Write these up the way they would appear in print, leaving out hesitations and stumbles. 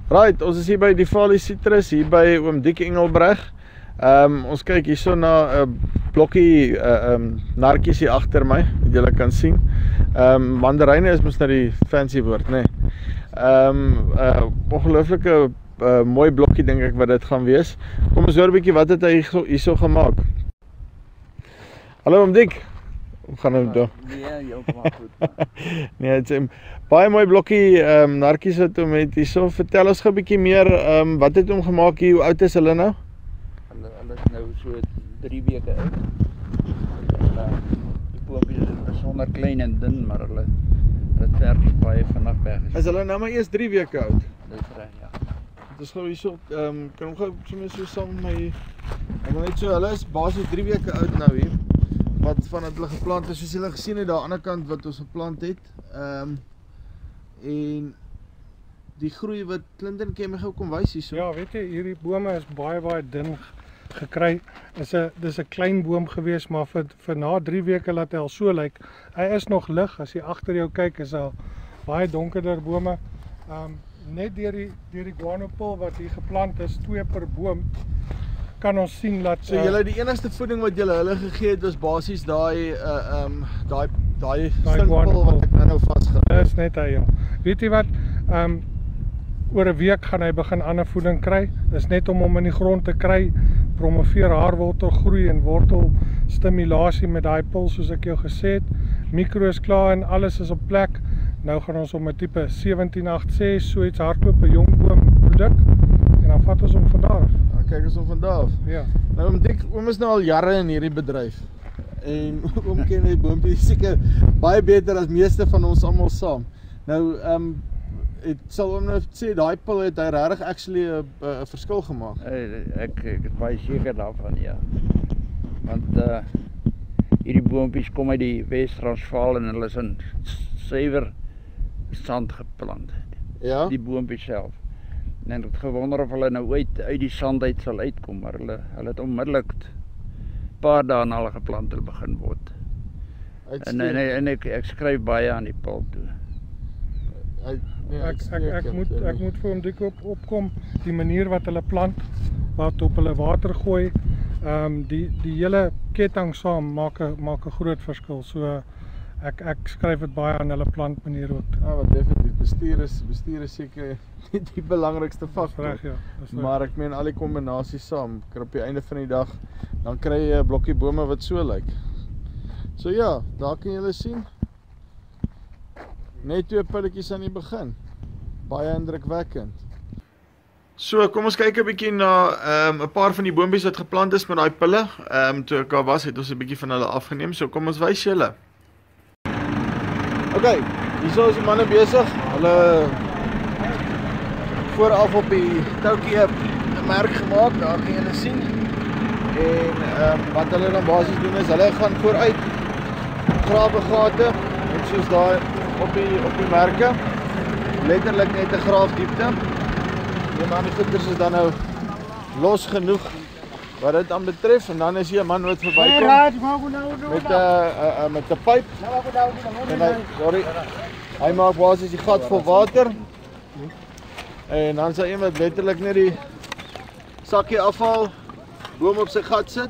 Right, ons is hier by die Valley Citrus, hier by Oom Dick Engelbreg. Ons kyk hierso na 'n blokkie narkies hier agter my, wat julle kan sien. Mandaryne is mos nou die fancy woord, né? Ongelooflike mooi blokkie dink ek wat dit gaan wees. Kom ons hoor 'n bietjie wat het hy hierso gemaak. Hallo Oom Dick. Hoe gaan dit doen? Nee, jou kom goed. Nee, het is baie mooi blokkie narkies wat hom het hierso. Vertel ons gou 'n bietjie meer, wat het hom gemaak hier? Hoe oud is hulle nou? Hulle is nou so 3 weke oud. Die boontjies is sonder klein en dun, maar hulle werk baie vinnig weg. Is hulle nou maar eers 3 weke oud? Dis reg, ja. Dit is gou hierso, kan hom gou sommer so saam met my. Ek wil net so, hulle is basies 3 weke oud nou hier. Wat vanaf hulle geplant is, soos julle gesien het, daar aan die ander kant wat ons geplant het. En die groei wat Clinton kan my gou kom wys hierso. Ja, weet jy, hierdie bome is baie dun gekry. Dis 'n klein boom gewees, maar vir na 3 weke laat hy al so lyk. Hy is nog lig, as jy agter jou kyk, is al baie donkerder bome. Net deur die guanopul wat hier geplant is, 2 per boom, kan ons sien dat So julle die enigste voeding wat julle hulle gegee het was basies daai stinkpil wat ek nou vasgehou. Dis net hy, ja. Weet jy wat? Oor 'n week gaan hy begin ander voeding kry. Dis net om hom in die grond te kry, promoveer haarwortelgroei en wortelstimulasie met daai pil soos ek jou gesê het. Mikro is klaar en alles is op plek. Nou gaan ons om 'n tipe 1786 so iets hardloop, 'n jong boom produk, en dan vat ons hom van daar af. Kyk ons hom van daar af. Ja. Nou Oom Dick, oom is nou al jare in hierdie bedryf. En oom ken die boontjies seker baie beter as meeste van ons almal saam. Nou het sal oom nou sê daai pil het hy regtig actually 'n verskil gemaak. Ek is baie seker daarvan, ja. Want hierdie boontjies kom uit die Wes-Transvaal en hulle is in suiwer sand geplant. Ja. Die boontjies self. En ek het gewonder of hulle nou uit die sand uit sal uitkom, maar hulle het onmiddellik 'n paar dae na hulle geplant begin word. En ek skryf baie aan die pil toe. Ek moet vir hom dik opkom, die manier wat hulle plant, wat op hulle water gooi, die hele ketting saam maak 'n groot verskil. So ek skryf dit baie aan hulle plantmanier ook. Ja, wat definitief bestuur is seker die belangrikste faktor. Reg, ja. Maar ek meen al die kombinasies saam, op die einde van die dag, dan kry jy 'n blokkie bome wat so lyk. So ja, daar kan julle sien. Net 2 pilletjies aan die begin. Baie indrukwekkend. So, kom ons kyk 'n bietjie na 'n paar van die boontjies wat geplant is met daai pille. Toe ek daar was, het ons 'n bietjie van hulle afgeneem. So kom ons wys julle. Okay, hierso is die manne besig. Hulle vooraf op die toukie 'n merk gemaak, daar kan julle sien. En wat hulle dan basies doen is hulle gaan vooruit grawe gate, net soos daar op die merke. Letterlik net 'n graafdiepte. Die man die goeders is dan nou los genoeg wat dit aan betref, en dan is hier 'n man wat verbykom met 'n pyp. En hy maak basies die gat vol water. En dan sal iemand letterlik net die sakkie afhaal, boom op sy gat sit.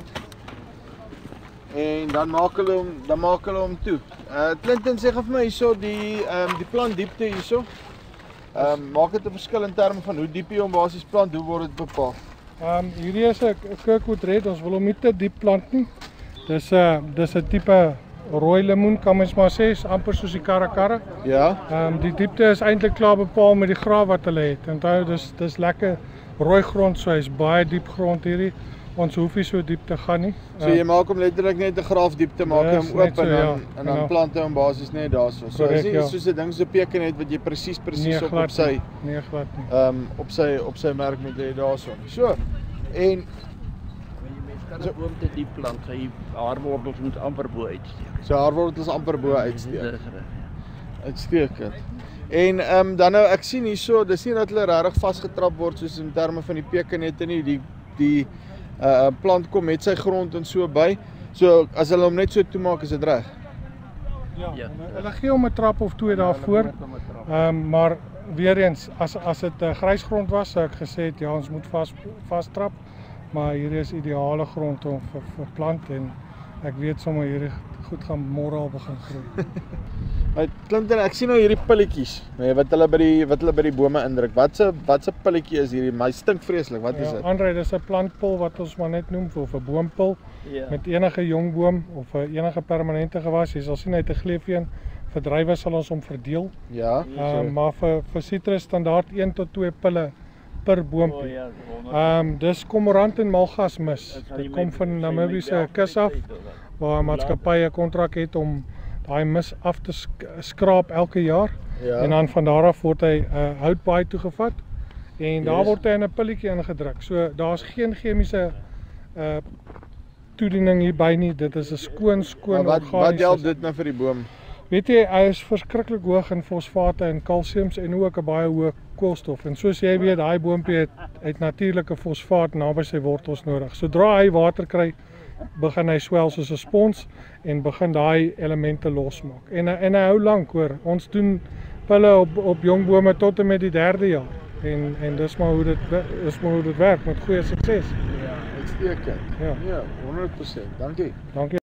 En dan maak hulle hom toe. Clinton sê vir my hierso die plantdiepte hierso. Maak dit 'n verskil in terme van hoe diep jy hom basies plant, hoe word dit bepaal? Hierdie is 'n Kirkwood Red, ons wil hom nie te diep plant nie. Dis 'n tipe rooi lemoen, kan mens maar sê, amper soos die karre. Ja. Die diepte is eintlik klaar bepaal met die graaf wat hulle het. Onthou, dis lekker rooi grond, so hy's baie diep grond hierdie. Ons hoef nie so diep te gaan nie. So jy maak hom letterlik net 'n graafdiepte, maak jy hom oop so, en dan plant jy hom basies net daarso. So is nie soos 'n ding so peken het wat jy presies op sy nee, glad nie. Op sy merk moet jy daarso. So, en Kan 'n boom te diep plant, sy haarwortels moet amper bo uitsteek. So haarwortels amper bo uitsteek. Dis reg, ja. Uitstekend. En dan nou ek sien hierso, dis nie dat hulle regtig vasgetrap word soos in terme van die pekenette nie. Die plant kom met sy grond en so by. So as hulle hom net so toemaak, is dit reg. Ja, hulle gee hom 'n trap of 2 daarvoor. Maar weer eens, as dit grysgrond was, sou ek gesê het ja, ons moet vastrap, maar hierdie is ideale grond om vir plant en ek weet sommer hierdie goed gaan môre al begin groei. Clinton, ek sien nou hierdie pilletjies, nee, wat hulle by die bome indruk. Wat se pilletjie is hierdie? My stink vreeslik. Wat is dit? Andre, dis 'n plantpil wat ons maar net noem of 'n boompil met enige jong boom of enige permanente gewas. Jy sal sien hy het 'n gleufeen. Vir druiwe sal ons hom verdeel. Ja. Maar vir sitrus standaard 1 tot 2 pille per boompie. Dis kormorant en malgasmis. Dit kom van Namibië se kus af waar 'n maatskappy 'n kontrak het om daai mis af te skraap elke jaar. Ja. En dan van daar af word hy houtbaai toegevat en daar word hy in 'n pilletjie ingedruk. So daar's geen chemiese toediening hierby nie. Dit is 'n skoon organiese. Wat help dit nou vir die boom? Weet jy, hy is verskriklik hoog in fosfate en kalsiums en ook 'n baie hoë koolstof. En soos jy weet, daai boompie het natuurlike fosfaat naby sy wortels nodig. Sodra hy water kry, begin hy swel soos 'n spons en begin daai elemente losmaak. En hy hou lank hoor. Ons doen pille op jong bome tot en met die 3de jaar. En dis maar hoe dit werk met goeie sukses. Ja, uitstekend. Ja, 100%. Dankie. Dankie.